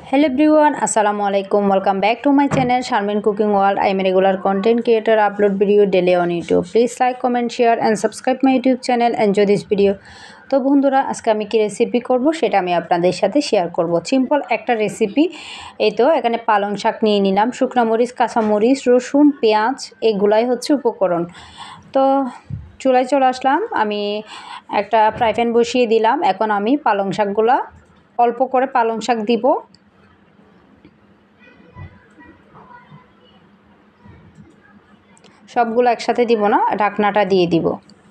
Hello everyone, Assalamu alaikum. Welcome back to my channel Sharmin Cooking World. I am a regular content creator, upload video daily on YouTube. Please like, comment, share and subscribe my YouTube channel. Enjoy this video. তো বন্ধুরা আজকে আমি কি recipe করব সেটা আমি আপনাদের সাথে শেয়ার করব। সিম্পল একটা রেসিপি। এই তো এখানে পালং শাক নিয়ে নিলাম, শুকনো মরিচ, কাঁচা মরিচ, রসুন, পেঁয়াজ এগুলাই হচ্ছে উপকরণ। তো চুলায় চলে আসলাম, আমি একটা ফ্রাই প্যান বসিয়ে দিলাম। এখন আমি পালং শাকগুলা অল্প করে পালং শাক দিব। সবগুলো একসাথে দিব না, ঢাকনাটা দিয়ে দিব।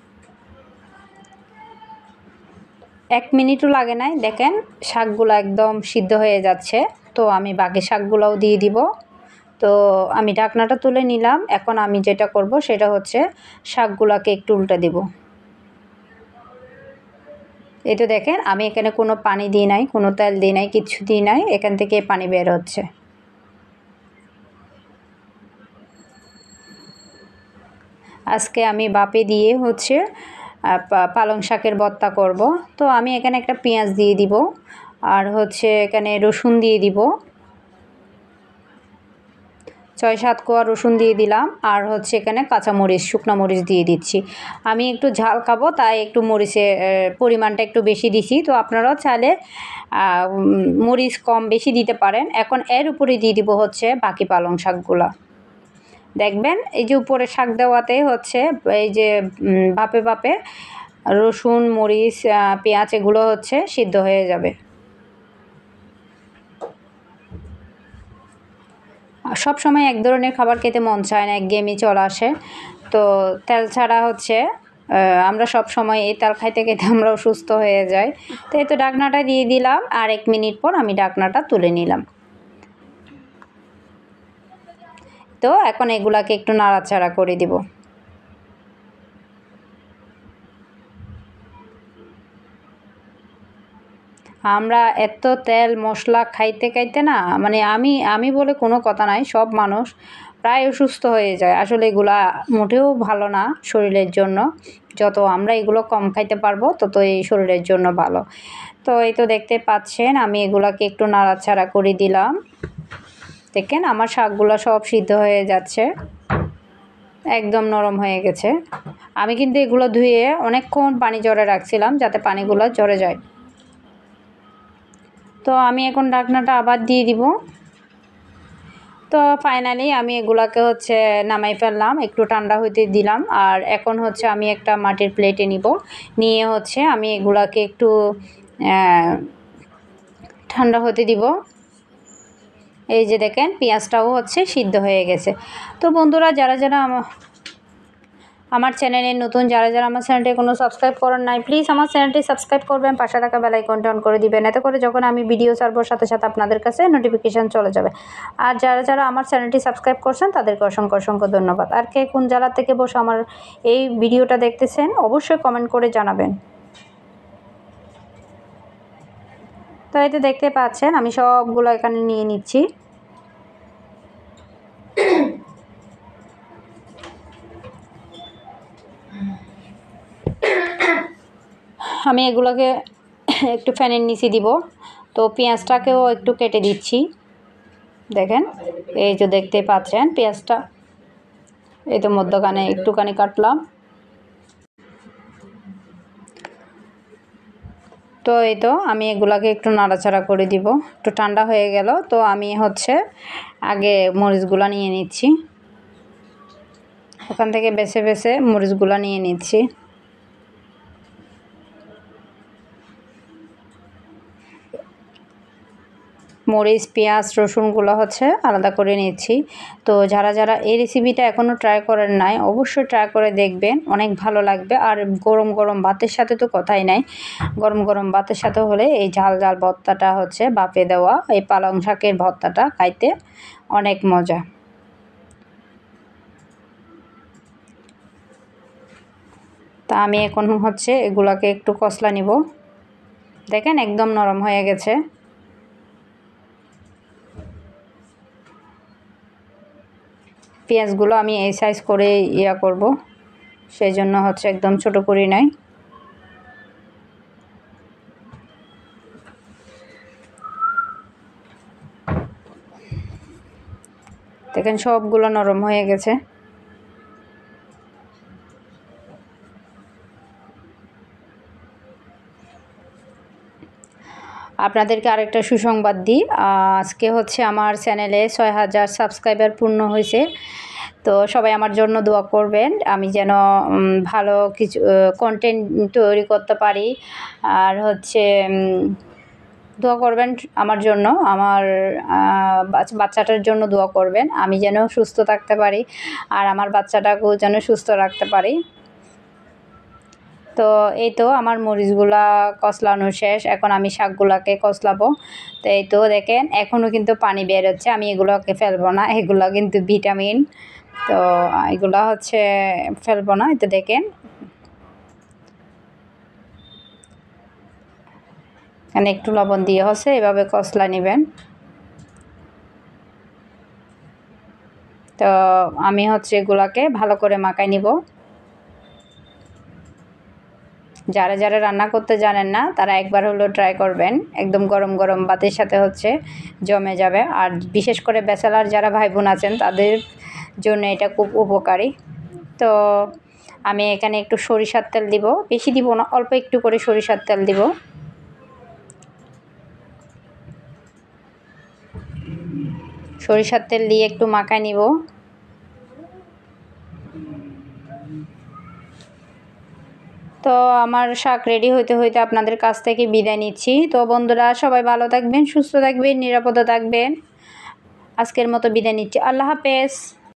1 মিনিটও লাগে নাই, দেখেন শাকগুলো একদম সিদ্ধ হয়ে যাচ্ছে। তো আমি বাকি শাকগুলোও দিয়ে দিব। তো আমি ঢাকনাটা তুলে নিলাম। এখন আমি যেটা করব সেটা হচ্ছে শাকগুলোকে একটু উল্টে দেব। এই তো দেখেন আমি এখানে কোনো পানি দিই নাই, কোনো তেল দিই নাই, কিচ্ছু দিই নাই, এখান থেকে পানি বের হচ্ছে। আজকে আমি বাপে দিয়ে হচ্ছে পালং শাকের ভর্তা করব। তো আমি এখানে একটা পেঁয়াজ দিয়ে দিব, আর হচ্ছে এখানে রসুন দিয়ে দিব, 6-7 কোয়া রসুন দিয়ে দিলাম, আর হচ্ছে এখানে কাঁচামরিচ, শুকনো মরিচ দিয়ে দিচ্ছি। আমি একটু ঝাল খাবো তাই একটু মরিচের পরিমাণটা একটু বেশি দিছি। তো আপনারাও চাইলে মরিচ কম বেশি দিতে পারেন। এখন এর উপরে দিয়ে দিব হচ্ছে বাকি পালং শাকগুলা। দেখবেন এই যে উপরে শাক দেওয়াতে হচ্ছে এই যে ভাপে ভাপে রসুন, মরিচ, পেঁয়াজ এগুলো হচ্ছে সিদ্ধ হয়ে যাবে। সব সময় এক ধরনের খাবার খেতে মন চায় না, একঘেয়েমি চলে আসে। তো তেল ছাড়া হচ্ছে আমরা সব সময় এই তেল খাইতে খেতে আমরা অসুস্থ হয়ে যাই। তো এই তো ঢাকনাটা দিয়ে দিলাম, আর 1 মিনিট পর আমি ঢাকনাটা তুলে নিলাম। তো এখন এগুলাকে একটু নাড়াচাড়া করে দিব। আমরা এত তেল মশলা খাইতে খাইতে না, মানে আমি বলে কোনো কথা নাই, সব মানুষ প্রায় অসুস্থ হয়ে যায়। আসলে এগুলা মোটেও ভালো না শরীরের জন্য। যত আমরা এগুলো কম খাইতে পারবো তত এই শরীরের জন্য ভালো। তো এই তো দেখতে পাচ্ছেন আমি এগুলাকে একটু নাড়াচাড়া করে দিলাম। দেখেন আমার শাকগুলো সব সিদ্ধ হয়ে যাচ্ছে, একদম নরম হয়ে গেছে। আমি কিন্তু এগুলো ধুয়ে অনেকক্ষণ পানি ঝরে রাখছিলাম যাতে পানিগুলো ঝরে যায়। তো আমি এখন ঢাকনাটা আবার দিয়ে দিব। তো ফাইনালি আমি এগুলাকে হচ্ছে নামাই ফেললাম, একটু ঠান্ডা হইতে দিলাম। আর এখন হচ্ছে আমি একটা মাটির প্লেটে নিয়ে হচ্ছে আমি এগুলাকে একটু ঠান্ডা হতে দিব। এই যে দেখেন পেঁয়াজটাও হচ্ছে সিদ্ধ হয়ে গেছে। তো বন্ধুরা যারা যারা আমার চ্যানেলে নতুন, যারা যারা আমার চ্যানেলটি কোনো সাবস্ক্রাইব করেন নাই, প্লিজ আমার চ্যানেলটি সাবস্ক্রাইব করবেন, পাশে থাকা বেল আইকনটা অন করে দিবেন। এতে করে যখন আমি ভিডিও ছাড়বো সাথে সাথে আপনাদের কাছে নোটিফিকেশান চলে যাবে। আর যারা যারা আমার চ্যানেলটি সাবস্ক্রাইব করছেন তাদেরকে অসংখ্য অসংখ্য ধন্যবাদ। আর কে কোন জেলা থেকে বসে আমার এই ভিডিওটা দেখতেছেন অবশ্যই কমেন্ট করে জানাবেন। তো এই তো দেখতে পাচ্ছেন আমি সবগুলো এখানে নিয়ে নিচ্ছি। আমি এগুলোকে একটু ফ্যানের নিচে দিব। তো পেঁয়াজটাকেও একটু কেটে দিচ্ছি। দেখেন এই যে দেখতে পাচ্ছেন পেঁয়াজটা এই তো মধ্যখানে একটুখানি কাটলাম। তো এই তো আমি এগুলাকে একটু নাড়াচাড়া করে দিব। একটু ঠান্ডা হয়ে গেল। তো আমি হচ্ছে আগে মরিচগুলো নিয়ে নিচ্ছি, ওখান থেকে বেছে বেছে মরিচগুলো নিয়ে নিচ্ছি। মরিচ, পেঁয়াজ, রসুনগুলো হচ্ছে আলাদা করে নিচ্ছি। তো যারা যারা এই রেসিপিটা এখনও ট্রাই করেন নাই অবশ্যই ট্রাই করে দেখবেন, অনেক ভালো লাগবে। আর গরম গরম ভাতের সাথে তো কথাই নাই, গরম গরম ভাতের সাথে হলে এই ঝাল ঝাল ভর্তাটা হচ্ছে বাপে দেওয়া এই পালং শাকের ভর্তাটা খাইতে অনেক মজা। তা আমি এখন হচ্ছে এগুলাকে একটু কষলা নিব। দেখেন একদম নরম হয়ে গেছে। পেঁয়াজগুলো আমি এই সাইজ করে করব, সেই জন্য হচ্ছে একদম ছোট করি নাই। দেখেন সবগুলো নরম হয়ে গেছে। আপনাদেরকে আরেকটা সুসংবাদ দিই, আজকে হচ্ছে আমার চ্যানেলে 6000 সাবস্ক্রাইবার পূর্ণ হয়েছে। তো সবাই আমার জন্য দোয়া করবেন, আমি যেন ভালো কিছু কন্টেন্ট তৈরি করতে পারি। আর হচ্ছে দোয়া করবেন আমার জন্য, আমার বাচ্চাটার জন্য দোয়া করবেন, আমি যেন সুস্থ থাকতে পারি আর আমার বাচ্চাটাকেও যেন সুস্থ রাখতে পারি। তো এই তো আমার মরিচগুলা কষলানো শেষ, এখন আমি শাকগুলাকে কষলাবো। তো এই তো দেখেন এখনও কিন্তু পানি বের হচ্ছে, আমি এগুলোকে ফেলবো না, এগুলো কিন্তু ভিটামিন, তো এগুলো হচ্ছে ফেলবো না। এই তো দেখেন এখানে একটু লবণ দিয়ে হচ্ছে এভাবে কষলা নেবেন। তো আমি হচ্ছে এগুলাকে ভালো করে মাখাই নিব। যারা যারা রান্না করতে জানেন না তারা একবার হলেও ট্রাই করবেন, একদম গরম গরম ভাতের সাথে হচ্ছে জমে যাবে। আর বিশেষ করে ব্যাচেলার যারা ভাই বোন আছেন তাদের জন্য এটা খুব উপকারী। তো আমি এখানে একটু সরিষার তেল দিব, বেশি দিব না, অল্প একটু করে সরিষার তেল দিব। সরিষার তেল দিয়ে একটু মাখায় নিব। তো আমার শাক রেডি হইতে হইতে আপনাদের কাছ থেকে বিদায় নিচ্ছি। তো বন্ধুরা সবাই ভালো থাকবেন, সুস্থ থাকবেন, নিরাপদে থাকবেন। আজকের মতো বিদায় নিচ্ছি, আল্লাহ হাফেজ।